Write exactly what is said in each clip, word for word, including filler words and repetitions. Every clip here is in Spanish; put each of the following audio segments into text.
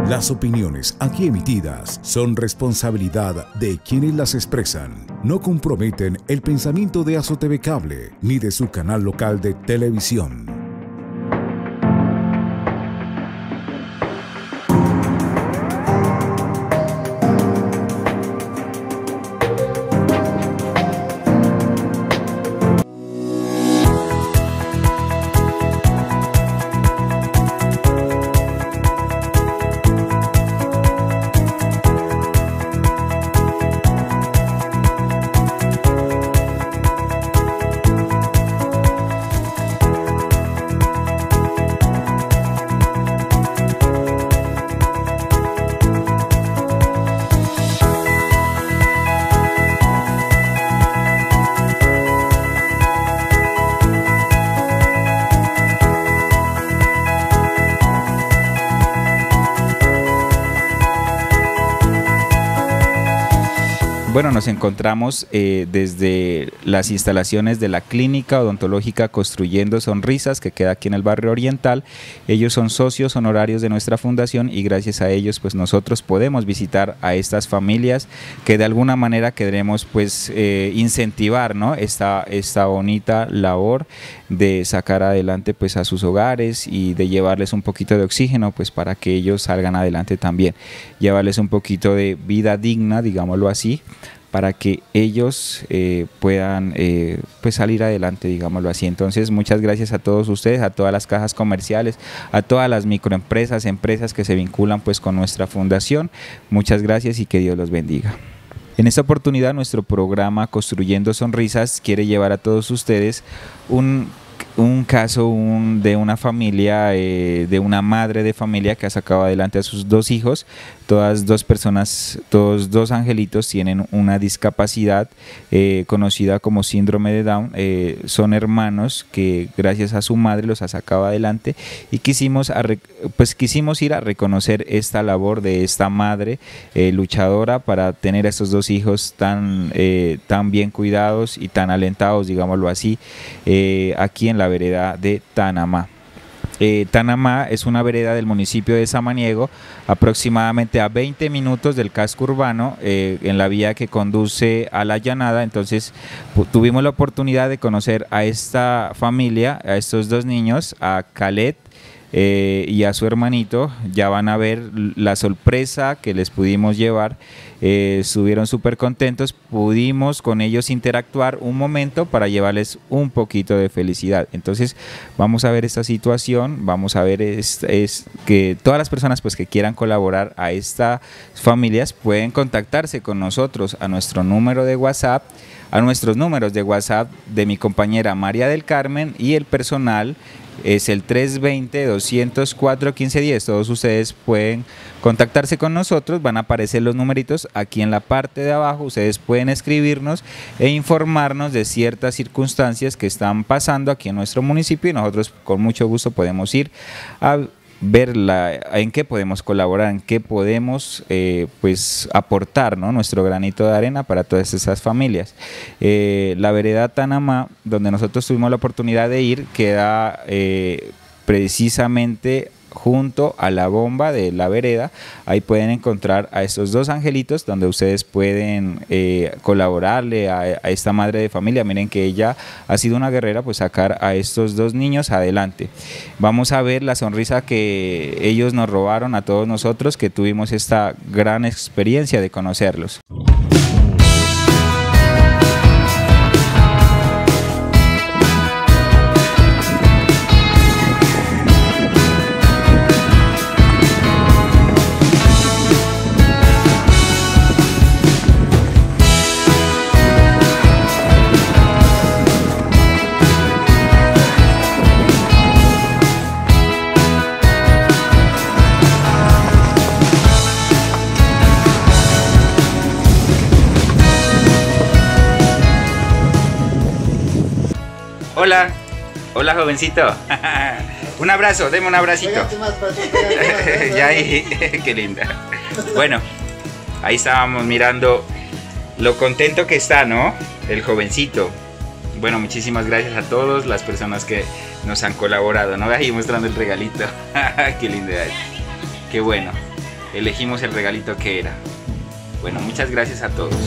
Las opiniones aquí emitidas son responsabilidad de quienes las expresan. No comprometen el pensamiento de Azo T V Cable ni de su canal local de televisión. Bueno, nos encontramos eh, desde las instalaciones de la Clínica Odontológica Construyendo Sonrisas, que queda aquí en el barrio Oriental. Ellos son socios honorarios de nuestra fundación y gracias a ellos pues nosotros podemos visitar a estas familias que de alguna manera queremos pues eh, incentivar, ¿no? esta, esta bonita labor de sacar adelante pues a sus hogares y de llevarles un poquito de oxígeno pues para que ellos salgan adelante también, llevarles un poquito de vida digna, digámoslo así, para que ellos eh, puedan eh, pues salir adelante, digámoslo así. Entonces, muchas gracias a todos ustedes, a todas las cajas comerciales, a todas las microempresas, empresas que se vinculan pues con nuestra fundación. Muchas gracias y que Dios los bendiga. En esta oportunidad, nuestro programa Construyendo Sonrisas quiere llevar a todos ustedes un un caso un, de una familia, eh, de una madre de familia que ha sacado adelante a sus dos hijos. Todas dos personas, todos dos angelitos tienen una discapacidad eh, conocida como síndrome de Down. Eh, son hermanos que gracias a su madre los ha sacado adelante y quisimos, a, pues quisimos ir a reconocer esta labor de esta madre eh, luchadora para tener a estos dos hijos tan, eh, tan bien cuidados y tan alentados, digámoslo así, eh, aquí en la vereda de Tanamá. Eh, Tanamá es una vereda del municipio de Samaniego, aproximadamente a veinte minutos del casco urbano, eh, en la vía que conduce a la Llanada. Entonces tuvimos la oportunidad de conocer a esta familia, a estos dos niños, a Khaled Eh, y a su hermanito. Ya van a ver la sorpresa que les pudimos llevar. Eh, estuvieron súper contentos, pudimos con ellos interactuar un momento para llevarles un poquito de felicidad. Entonces vamos a ver esta situación, vamos a ver es, es que todas las personas pues que quieran colaborar a estas familias pueden contactarse con nosotros a nuestro número de WhatsApp, a nuestros números de WhatsApp de mi compañera María del Carmen, y el personal es el tres dos cero, dos cero cuatro, uno cinco uno cero. Todos ustedes pueden contactarse con nosotros, van a aparecer los numeritos aquí en la parte de abajo. Ustedes pueden escribirnos e informarnos de ciertas circunstancias que están pasando aquí en nuestro municipio y nosotros con mucho gusto podemos ir a ver la, en qué podemos colaborar, en qué podemos eh, pues aportar, ¿no? nuestro granito de arena para todas esas familias. Eh, la vereda Tanamá, donde nosotros tuvimos la oportunidad de ir, queda eh, precisamente junto a la bomba de la vereda. Ahí pueden encontrar a estos dos angelitos donde ustedes pueden eh, colaborarle a, a esta madre de familia. Miren que ella ha sido una guerrera pues sacar a estos dos niños adelante. Vamos a ver la sonrisa que ellos nos robaron a todos nosotros que tuvimos esta gran experiencia de conocerlos. Hola, hola jovencito. Un abrazo, deme un abracito. Ya ahí, qué linda. Bueno, ahí estábamos mirando lo contento que está, ¿no? El jovencito. Bueno, muchísimas gracias a todas las personas que nos han colaborado, ¿no? Ahí mostrando el regalito. Qué linda es. Qué bueno. elegimos el regalito que era. Bueno, muchas gracias a todos.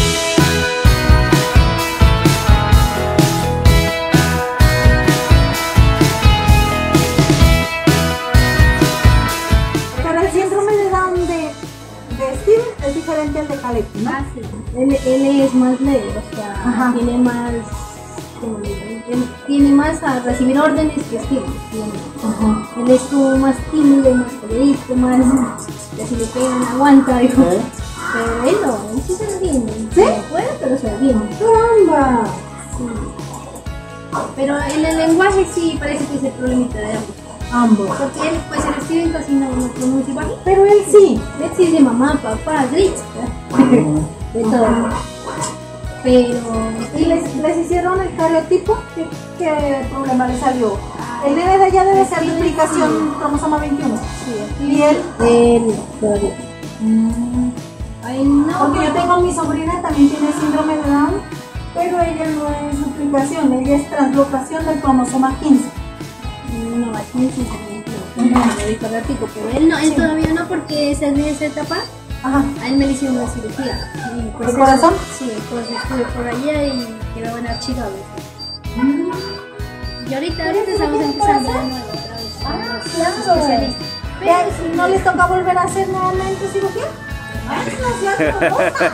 Pero el síndrome de Down de, de Steve es diferente al de Caleb, ¿no? Ah, sí. Él, él es más leve, o sea, Ajá. tiene más, ¿cómo le digo? Él tiene más a recibir órdenes que Steve. Ajá. Él es como más tímido, más colorista, más, que si le pegan aguanta, digo. ¿Eh? Pero él no, él sí se defiende. ¿Sí? No puede, pero se defiende. ¡Caramba! Sí. Pero en el lenguaje sí parece que es el problemita de ambos. Ambos. Porque él, pues el Steven casi no, no pronuncia igual. Pero él sí. Él sí dice mamá, papá, grita, de todo. Pero ¿Y les, les hicieron el cariotipo? ¿Qué, qué problema le salió? El nene de allá debe ser duplicación cromosoma veintiuno. sí, ¿Y él? él todavía. Mm. Ay, no. Porque yo tengo a mi sobrina, también tiene síndrome de Down, pero ella no es duplicación, ella es translocación del cromosoma quince. No, aquí sí se me dijo ratito, pero él no, él todavía no, porque esa en esa etapa Ajá. a él me le hicieron una cirugía. Y pues ¿El eso- corazón? Sí, pues estuve por allá y quedó en archivado. Mm. Y ahorita, ahorita estamos empezando de nuevo otra vez. Ah, con los claro. especialistas. ¿Ya Pero sí, ¿No les toca volver a hacer nuevamente cirugía? ¡Ay, no seas morbosa!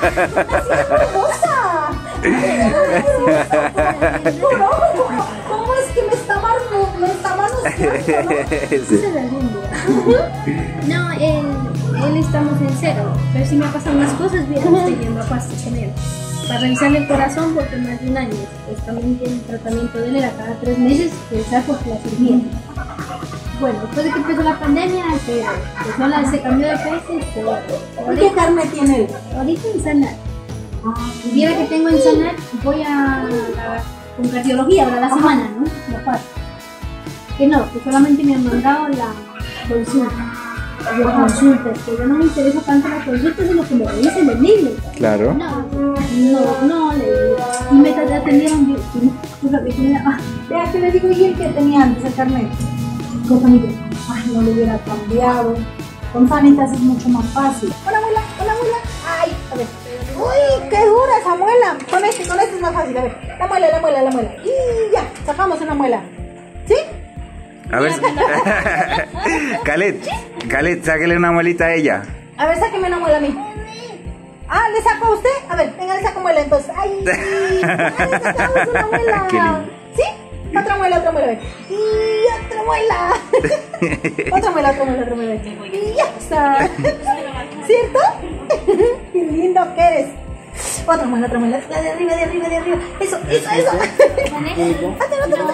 ¡No seas morbosa! ¿Cómo es que me está manoseando? Me está manoseando, ¿no? sí se defiende. No, él, él estamos en cero, pero si me pasan unas cosas, bien, estoy yendo a pastos con él. Para revisarle el corazón porque más de un año. Pues también el tratamiento de él era cada tres meses, revisar por la cirugía. Bueno, después de que empezó la pandemia, se, pues, no la- se cambió de peso. ¿Y qué Ahorita, carne tiene él? ahorita en Sanar. El día que tengo en Sanar, voy a, a con cardiología ahora la semana, ¿no? La pasa. Que no, que solamente me han mandado la consulta. Yo consulta, es que yo no me interesa tanto la consulta, sino que me revisen el niño. Claro. No, no, no, le digo. Y me atendieron bien. Tú sabes que me ah, Vea que le digo, ¿y el que tenía antes el carnet? con familia. Ay, no le hubiera cambiado. Con Sanitas es mucho más fácil. Hola, abuela, hola, abuela. Ay, a ver. Uy, qué dura esa muela. Con este, con este es más fácil. A ver, la muela, la muela, la muela. Y ya, sacamos una muela. ¿Sí? A ver. Calet, Calet, sáquele una muelita a ella. A ver, sáqueme una muela a mí. Ah, ¿le saco a usted? A ver, venga, le saco muela entonces. Ay, ay, le sacamos una muela. Qué lindo. ¿Sí? Otra muela, otra muela. A ver. Y otra muela. Otra muela, otra muela, otra muela. Y ya está. ¿Cierto? Qué lindo que eres. Otra muela, otra muela. La de arriba, de arriba, de arriba. Eso, eso, eso. Otra, otra,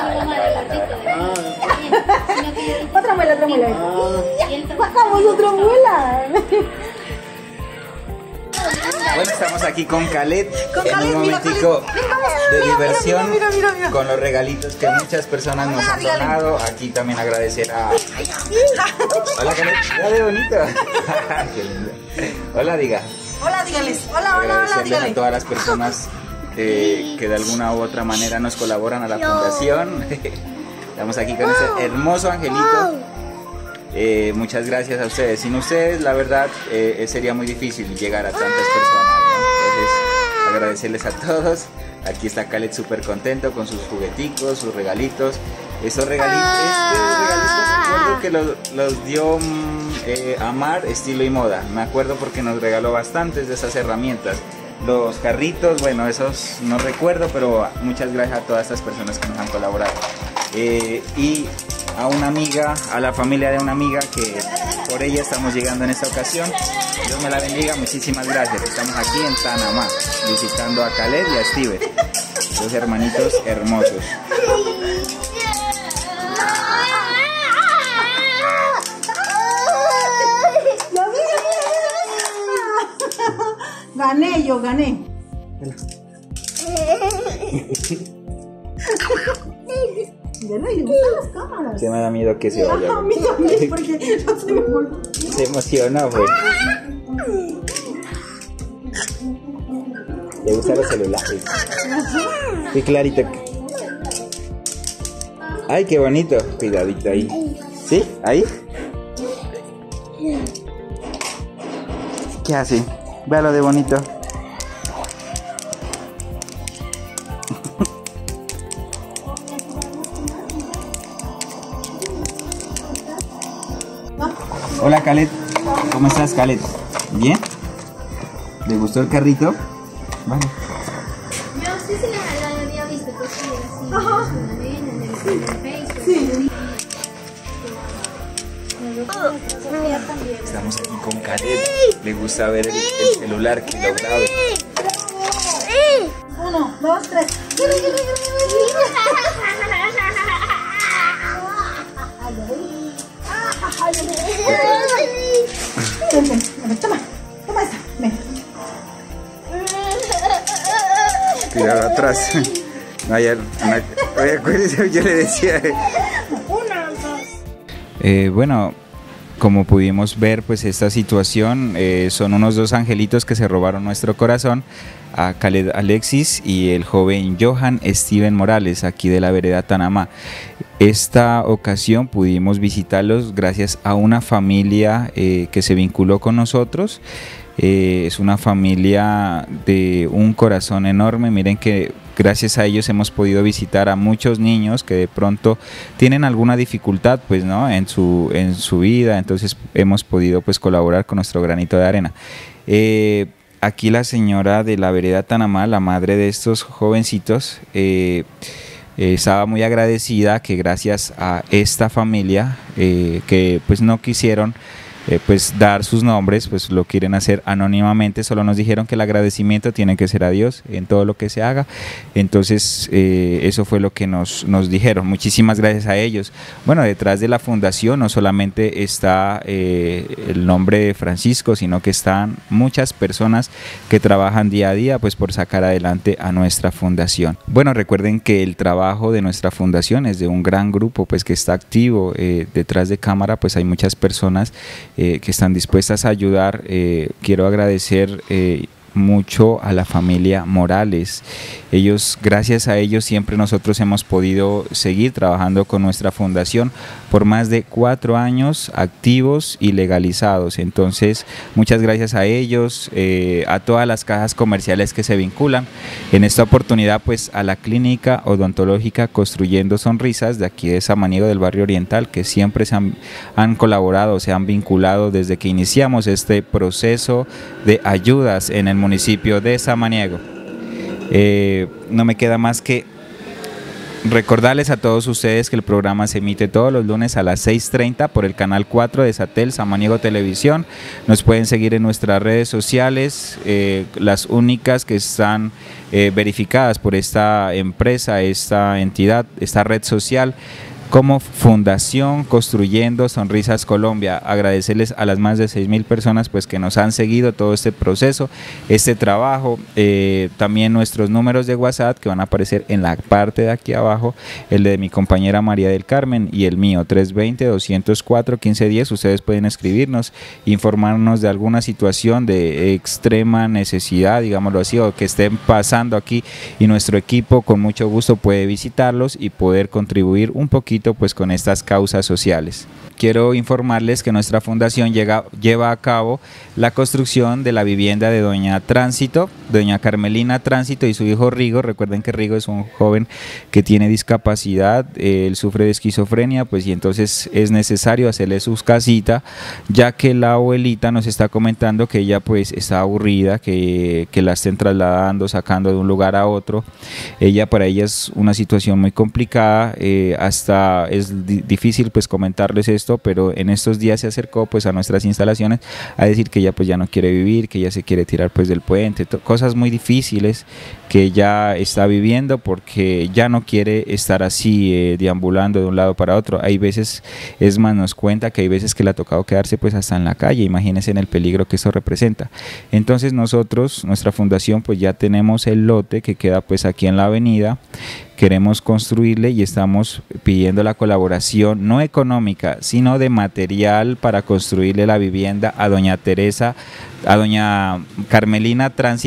otra muela, otra muela. Y ya, sacamos otra muela. Bueno, estamos aquí con Calet Con en Calet, un mira, momentico Calet, mira, de mira, diversión mira, mira, mira. con los regalitos que muchas personas nos han donado. Aquí también agradecer a... Hola Calet, ya de bonito. Qué lindo. Hola, diga. Hola, dígales. Hola, hola, hola, Agradecerles a dígale. todas las personas eh, que de alguna u otra manera nos colaboran a la fundación. Estamos aquí con este hermoso angelito. Eh, muchas gracias a ustedes. Sin ustedes, la verdad, eh, sería muy difícil llegar a tantas personas, ¿no? Entonces, agradecerles a todos. Aquí está Calet súper contento con sus jugueticos, sus regalitos. Esos regalitos, estos regalitos recuerdo que los, los dio mm, eh, Amar, Estilo y Moda. Me acuerdo porque nos regaló bastantes de esas herramientas. Los carritos, bueno, esos no recuerdo, pero muchas gracias a todas estas personas que nos han colaborado. Eh, y a una amiga, a la familia de una amiga que por ella estamos llegando en esta ocasión. Dios me la bendiga, muchísimas gracias. Estamos aquí en Panamá visitando a Calet y a Steve, dos hermanitos hermosos. Gané yo, gané. Ya no le gustan las cámaras. Se me da miedo que se vaya. A mí también, porque no se me volvió. Se emocionó, pues. Le gustan los celulares. Qué clarito. Ay, qué bonito. Cuidadito ahí. ¿Sí? ¿Ahí? ¿Qué hace? Véalo de bonito. Hola, Khaled. ¿Cómo estás, Khaled? ¿Bien? ¿Le gustó el carrito? Vale. Yo sí se la había visto, pues sí, así, ajá, en el, en el Facebook. Sí. Estamos aquí con Khaled. Le gusta ver el, el celular que lo grabe. Uno, dos, tres. Ven, ven, ven, toma, toma esta, ven. Cuidado atrás. No, ya, no, oye, acuérdese, yo le decía. Una, dos. Eh, bueno, como pudimos ver, pues esta situación eh, son unos dos angelitos que se robaron nuestro corazón, a Khaled Alexis y el joven Johan Steven Morales, aquí de la vereda Tanamá. Esta ocasión pudimos visitarlos gracias a una familia eh, que se vinculó con nosotros. Eh, es una familia de un corazón enorme. Miren que gracias a ellos hemos podido visitar a muchos niños que de pronto tienen alguna dificultad, pues, ¿no?, en su, en su vida. Entonces hemos podido, pues, colaborar con nuestro granito de arena. Eh, aquí la señora de la vereda Tanamá, la madre de estos jovencitos, eh, eh, estaba muy agradecida que gracias a esta familia eh, que pues no quisieron Eh, pues dar sus nombres, pues lo quieren hacer anónimamente, solo nos dijeron que el agradecimiento tiene que ser a Dios en todo lo que se haga. Entonces eh, eso fue lo que nos, nos dijeron. Muchísimas gracias a ellos. Bueno, detrás de la fundación no solamente está eh, el nombre de Francisco, sino que están muchas personas que trabajan día a día pues por sacar adelante a nuestra fundación. Bueno, recuerden que el trabajo de nuestra fundación es de un gran grupo pues que está activo. Eh, detrás de cámara pues hay muchas personas Eh, que están dispuestas a ayudar. Eh, quiero agradecer eh, mucho a la familia Morales. Ellos, gracias a ellos siempre nosotros hemos podido seguir trabajando con nuestra fundación por más de cuatro años activos y legalizados. Entonces muchas gracias a ellos, eh, a todas las cajas comerciales que se vinculan. En esta oportunidad pues a la clínica odontológica Construyendo Sonrisas de aquí de Samaniego del barrio Oriental, que siempre se han, han colaborado, se han vinculado desde que iniciamos este proceso de ayudas en el municipio de Samaniego. Eh, no me queda más que recordarles a todos ustedes que el programa se emite todos los lunes a las seis treinta por el canal cuatro de Satel Samaniego Televisión. Nos pueden seguir en nuestras redes sociales, eh, las únicas que están eh, verificadas por esta empresa, esta entidad, esta red social, como Fundación Construyendo Sonrisas Colombia. Agradecerles a las más de seis mil personas pues que nos han seguido todo este proceso, este trabajo. Eh, también nuestros números de WhatsApp que van a aparecer en la parte de aquí abajo, el de mi compañera María del Carmen y el mío, tres dos cero, dos cero cuatro, uno cinco uno cero. Ustedes pueden escribirnos, informarnos de alguna situación de extrema necesidad, digámoslo así, o que estén pasando aquí, y nuestro equipo con mucho gusto puede visitarlos y poder contribuir un poquito pues con estas causas sociales. Quiero informarles que nuestra fundación llega, lleva a cabo la construcción de la vivienda de doña Tránsito, doña Carmelina Tránsito y su hijo Rigo. Recuerden que Rigo es un joven que tiene discapacidad, él sufre de esquizofrenia, pues y entonces es necesario hacerle su casita, ya que la abuelita nos está comentando que ella pues está aburrida, que, que la estén trasladando, sacando de un lugar a otro. Ella, para ella es una situación muy complicada, eh, hasta es di difícil pues comentarles esto, pero en estos días se acercó pues a nuestras instalaciones a decir que ella pues ya no quiere vivir, que ella se quiere tirar pues del puente, cosas muy difíciles que ella está viviendo porque ya no quiere estar así eh, deambulando de un lado para otro. Hay veces, es más, nos cuenta que hay veces que le ha tocado quedarse pues hasta en la calle. Imagínense en el peligro que eso representa. Entonces nosotros, nuestra fundación, pues ya tenemos el lote que queda pues aquí en la avenida. Queremos construirle y estamos pidiendo la colaboración no económica, sino de material para construirle la vivienda a doña Teresa, a doña Carmelina Tránsito,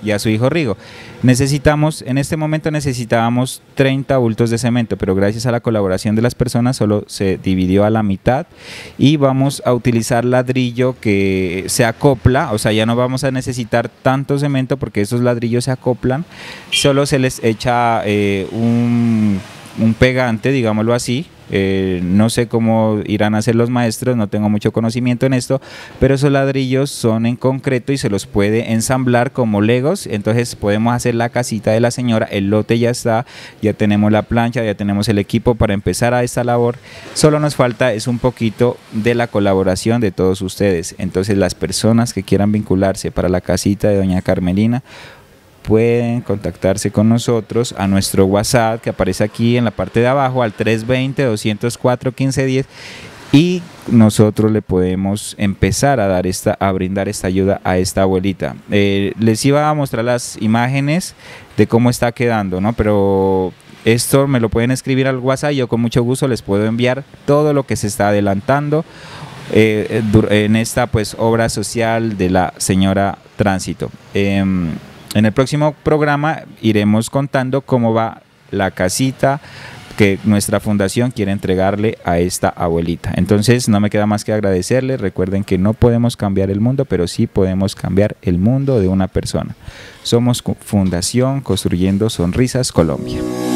y a su hijo Rigo. Necesitamos, en este momento necesitábamos treinta bultos de cemento, pero gracias a la colaboración de las personas solo se dividió a la mitad y vamos a utilizar ladrillo que se acopla, o sea, ya no vamos a necesitar tanto cemento porque esos ladrillos se acoplan, solo se les echa eh, un, un pegante, digámoslo así. Eh, no sé cómo irán a hacer los maestros, no tengo mucho conocimiento en esto, pero esos ladrillos son en concreto y se los puede ensamblar como legos, entonces podemos hacer la casita de la señora, el lote ya está, ya tenemos la plancha, ya tenemos el equipo para empezar a esta labor, solo nos falta es un poquito de la colaboración de todos ustedes. Entonces las personas que quieran vincularse para la casita de doña Carmelina pueden contactarse con nosotros a nuestro WhatsApp que aparece aquí en la parte de abajo al tres veinte, doscientos cuatro, quince diez y nosotros le podemos empezar a dar esta, a brindar esta ayuda a esta abuelita. Eh, les iba a mostrar las imágenes de cómo está quedando, ¿no? Pero esto me lo pueden escribir al WhatsApp y yo con mucho gusto les puedo enviar todo lo que se está adelantando eh, en esta pues obra social de la señora Tránsito. Eh, En el próximo programa iremos contando cómo va la casita que nuestra fundación quiere entregarle a esta abuelita. Entonces no me queda más que agradecerles. Recuerden que no podemos cambiar el mundo, pero sí podemos cambiar el mundo de una persona. Somos Fundación Construyendo Sonrisas Colombia.